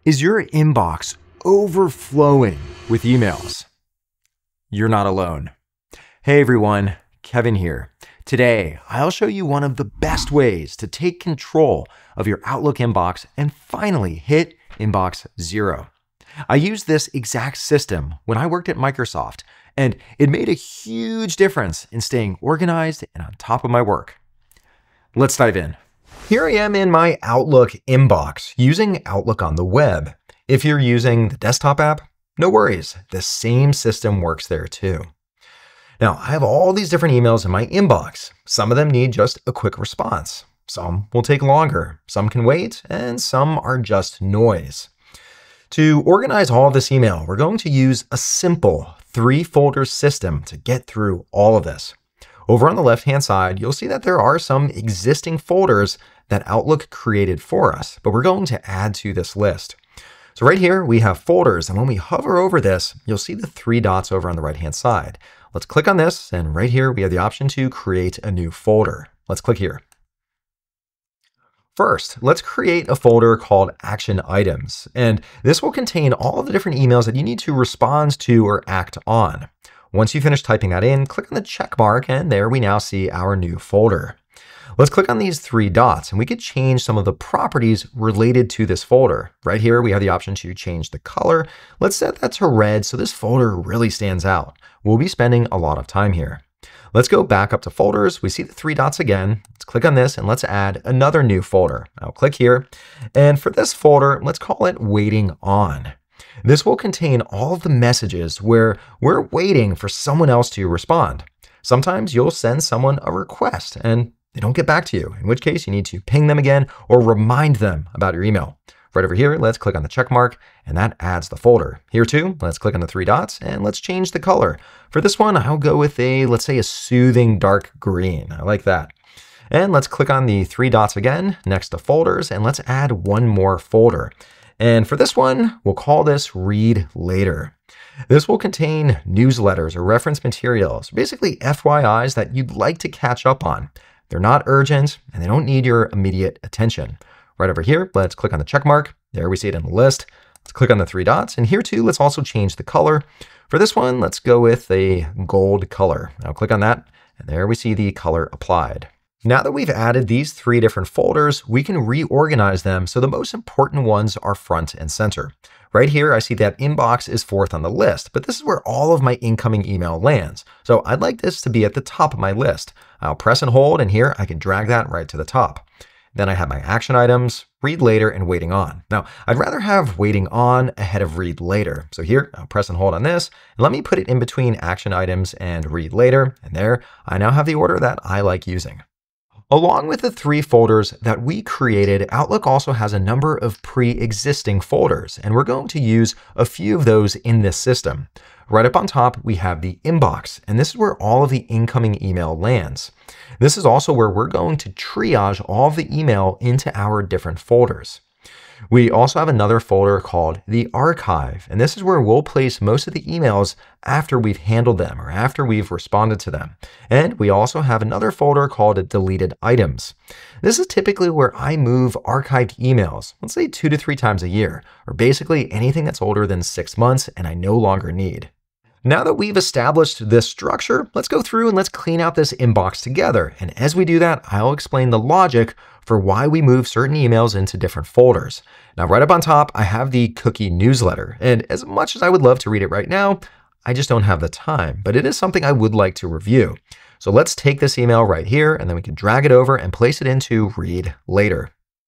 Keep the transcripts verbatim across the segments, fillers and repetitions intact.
Is your inbox overflowing with emails? You're not alone. Hey everyone, Kevin here. Today, I'll show you one of the best ways to take control of your Outlook inbox and finally hit inbox zero. I used this exact system when I worked at Microsoft, and it made a huge difference in staying organized and on top of my work. Let's dive in. Here I am in my Outlook inbox using Outlook on the web. If you're using the desktop app, no worries, the same system works there too. Now, I have all these different emails in my inbox. Some of them need just a quick response. Some will take longer, some can wait, and some are just noise. To organize all of this email, we're going to use a simple three folder system to get through all of this. Over on the left-hand side, you'll see that there are some existing folders that Outlook created for us, but we're going to add to this list. So right here, we have folders, and when we hover over this, you'll see the three dots over on the right-hand side. Let's click on this, and right here, we have the option to create a new folder. Let's click here. First, let's create a folder called Action Items, and this will contain all of the different emails that you need to respond to or act on. Once you finish typing that in, click on the check mark, and there we now see our new folder. Let's click on these three dots, and we could change some of the properties related to this folder. Right here, we have the option to change the color. Let's set that to red so this folder really stands out. We'll be spending a lot of time here. Let's go back up to folders. We see the three dots again. Let's click on this and let's add another new folder. I'll click here. And for this folder, let's call it Waiting On. This will contain all of the messages where we're waiting for someone else to respond. Sometimes you'll send someone a request and they don't get back to you, in which case you need to ping them again or remind them about your email. Right over here, let's click on the check mark, and that adds the folder. Here too, let's click on the three dots and let's change the color. For this one, I'll go with a, let's say a soothing dark green. I like that. And let's click on the three dots again next to folders, and let's add one more folder. And for this one, we'll call this Read Later. This will contain newsletters or reference materials, basically F Y Is that you'd like to catch up on. They're not urgent and they don't need your immediate attention. Right over here, let's click on the check mark. There we see it in the list. Let's click on the three dots, and here too, let's also change the color. For this one, let's go with a gold color. I'll click on that, and there we see the color applied. Now that we've added these three different folders, we can reorganize them so the most important ones are front and center. Right here, I see that inbox is fourth on the list, but this is where all of my incoming email lands. So I'd like this to be at the top of my list. I'll press and hold, and here I can drag that right to the top. Then I have my action items, Read Later, and Waiting On. Now, I'd rather have Waiting On ahead of Read Later. So here, I'll press and hold on this, and let me put it in between Action Items and Read Later. And there, I now have the order that I like using. Along with the three folders that we created, Outlook also has a number of pre-existing folders, and we're going to use a few of those in this system. Right up on top, we have the inbox, and this is where all of the incoming email lands. This is also where we're going to triage all of the email into our different folders. We also have another folder called the archive, and this is where we'll place most of the emails after we've handled them or after we've responded to them. And we also have another folder called deleted items. This is typically where I move archived emails, let's say two to three times a year, or basically anything that's older than six months and I no longer need. Now that we've established this structure, let's go through and let's clean out this inbox together. And as we do that, I'll explain the logic for why we move certain emails into different folders. Now, right up on top, I have the cookie newsletter. And as much as I would love to read it right now, I just don't have the time, but it is something I would like to review. So let's take this email right here, and then we can drag it over and place it into Read Later.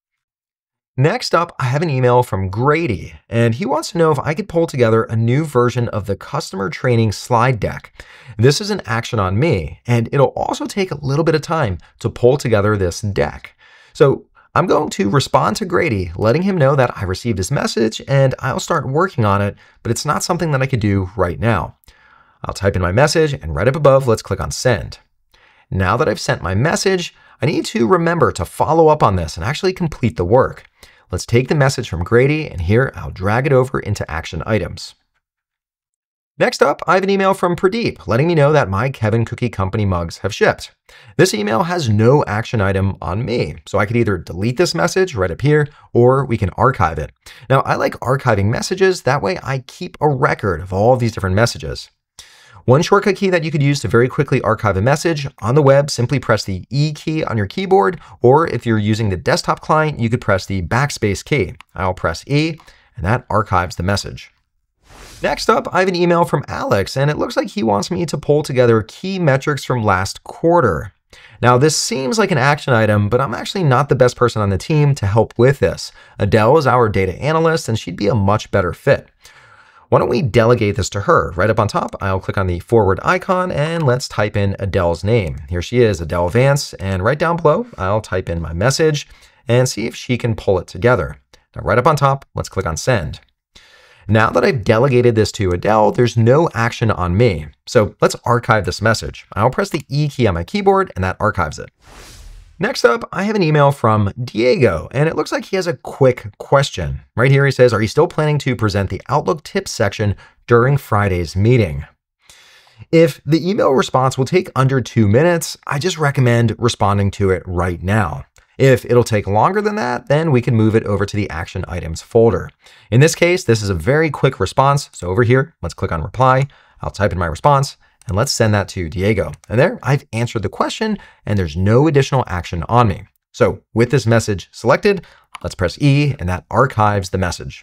Next up, I have an email from Grady, and he wants to know if I could pull together a new version of the customer training slide deck. This is an action on me, and it'll also take a little bit of time to pull together this deck. So I'm going to respond to Grady, letting him know that I received his message and I'll start working on it, but it's not something that I could do right now. I'll type in my message, and right up above, let's click on Send. Now that I've sent my message, I need to remember to follow up on this and actually complete the work. Let's take the message from Grady, and here I'll drag it over into Action Items. Next up, I have an email from Pradeep letting me know that my Kevin Cookie Company mugs have shipped. This email has no action item on me, so I could either delete this message right up here, or we can archive it. Now, I like archiving messages, that way I keep a record of all of these different messages. One shortcut key that you could use to very quickly archive a message on the web, simply press the E key on your keyboard, or if you're using the desktop client, you could press the backspace key. I'll press E, and that archives the message. Next up, I have an email from Alex, and it looks like he wants me to pull together key metrics from last quarter. Now, this seems like an action item, but I'm actually not the best person on the team to help with this. Adele is our data analyst, and she'd be a much better fit. Why don't we delegate this to her? Right up on top, I'll click on the forward icon, and let's type in Adele's name. Here she is, Adele Vance, and right down below, I'll type in my message and see if she can pull it together. Now, right up on top, let's click on send. Now that I've delegated this to Adele, there's no action on me. So let's archive this message. I'll press the E key on my keyboard and that archives it. Next up, I have an email from Diego, and it looks like he has a quick question. Right here he says, are you still planning to present the Outlook tips section during Friday's meeting? If the email response will take under two minutes, I just recommend responding to it right now. If it'll take longer than that, then we can move it over to the action items folder. In this case, this is a very quick response. So over here, let's click on reply. I'll type in my response and let's send that to Diego. And there I've answered the question and there's no additional action on me. So with this message selected, let's press E and that archives the message.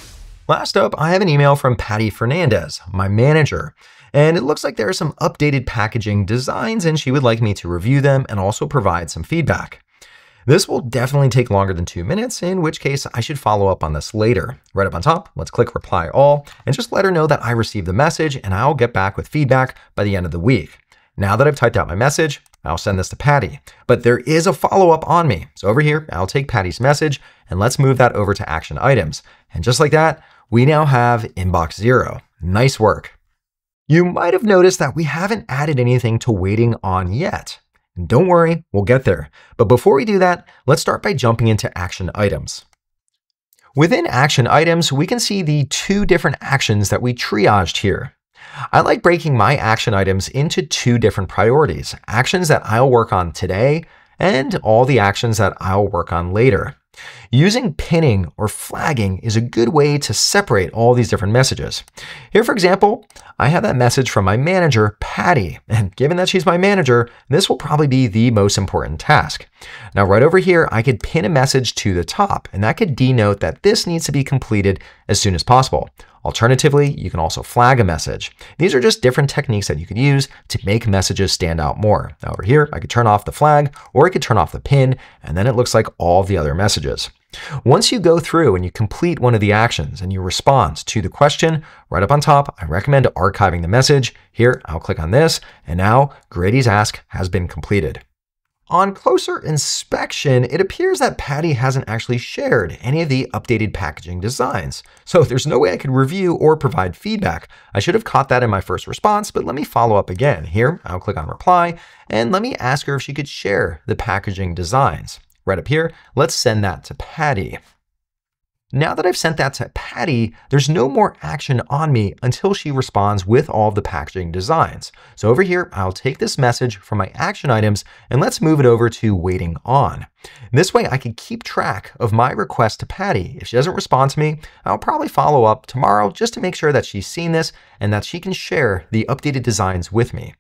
Last up, I have an email from Patty Fernandez, my manager. And it looks like there are some updated packaging designs and she would like me to review them and also provide some feedback. This will definitely take longer than two minutes, in which case I should follow up on this later. Right up on top, let's click reply all and just let her know that I received the message and I'll get back with feedback by the end of the week. Now that I've typed out my message, I'll send this to Patty, but there is a follow-up on me. So over here, I'll take Patty's message and let's move that over to action items. And just like that, we now have inbox zero. Nice work. You might have noticed that we haven't added anything to waiting on yet. And don't worry, we'll get there. But before we do that, let's start by jumping into action items. Within action items, we can see the two different actions that we triaged here. I like breaking my action items into two different priorities, actions that I'll work on today and all the actions that I'll work on later. Using pinning or flagging is a good way to separate all these different messages. Here, for example, I have that message from my manager, Patty, and given that she's my manager, this will probably be the most important task. Now, right over here, I could pin a message to the top, and that could denote that this needs to be completed as soon as possible. Alternatively, you can also flag a message. These are just different techniques that you could use to make messages stand out more. Now over here, I could turn off the flag or I could turn off the pin, and then it looks like all the other messages. Once you go through and you complete one of the actions and you respond to the question, right up on top, I recommend archiving the message. Here, I'll click on this, and now Grady's ask has been completed. On closer inspection, it appears that Patty hasn't actually shared any of the updated packaging designs. So there's no way I could review or provide feedback. I should have caught that in my first response, but let me follow up again. Here, I'll click on reply, and let me ask her if she could share the packaging designs. Right up here, let's send that to Patty. Now that I've sent that to Patty, there's no more action on me until she responds with all of the packaging designs. So over here, I'll take this message from my action items and let's move it over to waiting on. This way I can keep track of my request to Patty. If she doesn't respond to me, I'll probably follow up tomorrow just to make sure that she's seen this and that she can share the updated designs with me.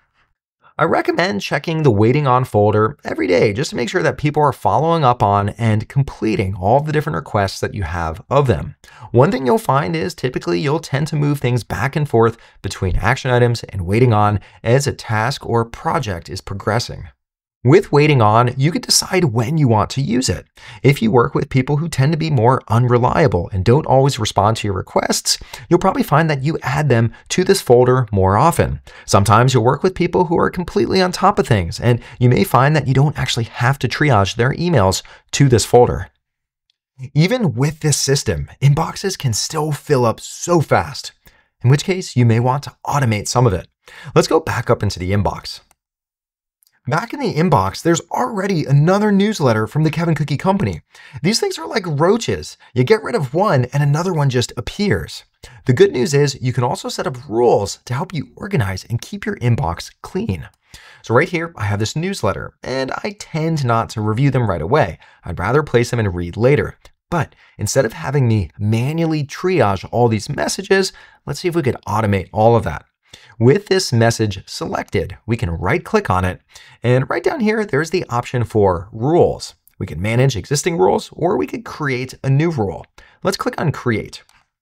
I recommend checking the waiting on folder every day just to make sure that people are following up on and completing all the different requests that you have of them. One thing you'll find is typically you'll tend to move things back and forth between action items and waiting on as a task or project is progressing. With waiting on, you can decide when you want to use it. If you work with people who tend to be more unreliable and don't always respond to your requests, you'll probably find that you add them to this folder more often. Sometimes you'll work with people who are completely on top of things, and you may find that you don't actually have to triage their emails to this folder. Even with this system, inboxes can still fill up so fast, in which case you may want to automate some of it. Let's go back up into the inbox. Back in the inbox, there's already another newsletter from the Kevin Cookie Company. These things are like roaches. You get rid of one and another one just appears. The good news is you can also set up rules to help you organize and keep your inbox clean. So right here, I have this newsletter, and I tend not to review them right away. I'd rather place them and read later. But instead of having me manually triage all these messages, let's see if we could automate all of that. With this message selected, we can right click on it, and right down here, there's the option for rules. We can manage existing rules, or we could create a new rule. Let's click on create.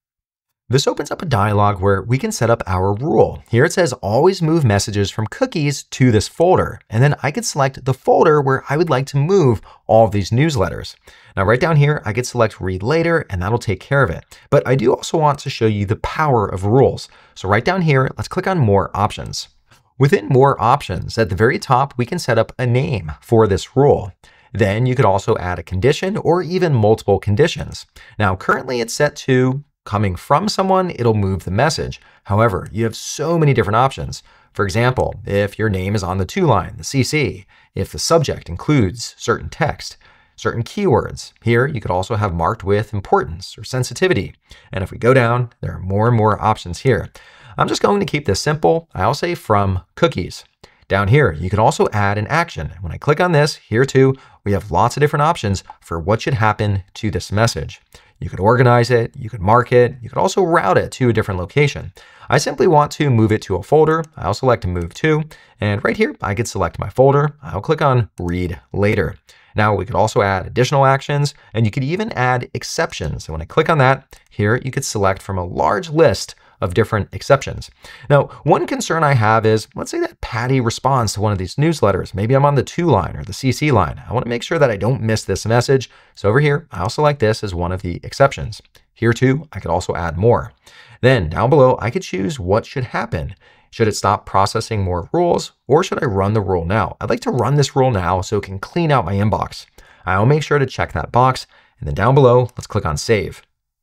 This opens up a dialog where we can set up our rule. Here it says always move messages from cookies to this folder. And then I could select the folder where I would like to move all of these newsletters. Now right down here, I could select read later and that'll take care of it. But I do also want to show you the power of rules. So right down here, let's click on more options. Within more options, at the very top, we can set up a name for this rule. Then you could also add a condition or even multiple conditions. Now currently it's set to coming from someone, it'll move the message. However, you have so many different options. For example, if your name is on the to line, the C C, if the subject includes certain text, certain keywords. Here, you could also have marked with importance or sensitivity. And if we go down, there are more and more options here. I'm just going to keep this simple. I'll say from cookies. Down here, you can also add an action. When I click on this, here too, we have lots of different options for what should happen to this message. You could organize it, you could mark it, you could also route it to a different location. I simply want to move it to a folder. I'll select move to, and right here, I could select my folder. I'll click on read later. Now we could also add additional actions, and you could even add exceptions. So when I click on that, here you could select from a large list of different exceptions. Now, one concern I have is, let's say that Patty responds to one of these newsletters. Maybe I'm on the to line or the C C line. I want to make sure that I don't miss this message. So over here, I'll select this as one of the exceptions. Here too, I could also add more. Then down below, I could choose what should happen. Should it stop processing more rules, or should I run the rule now? I'd like to run this rule now so it can clean out my inbox. I'll make sure to check that box, and then down below, let's click on save.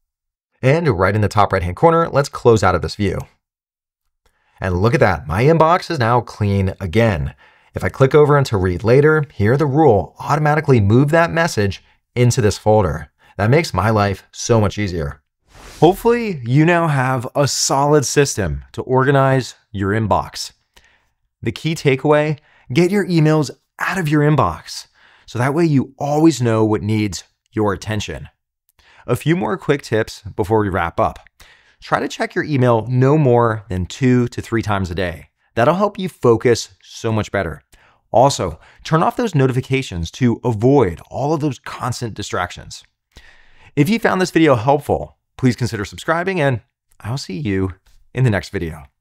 And right in the top right-hand corner, let's close out of this view. And look at that, my inbox is now clean again. If I click over into read later, here the rule automatically move that message into this folder. That makes my life so much easier. Hopefully you now have a solid system to organize your inbox. The key takeaway, get your emails out of your inbox. So that way you always know what needs your attention. A few more quick tips before we wrap up. Try to check your email no more than two to three times a day. That'll help you focus so much better. Also, turn off those notifications to avoid all of those constant distractions. If you found this video helpful, please consider subscribing, and I'll see you in the next video.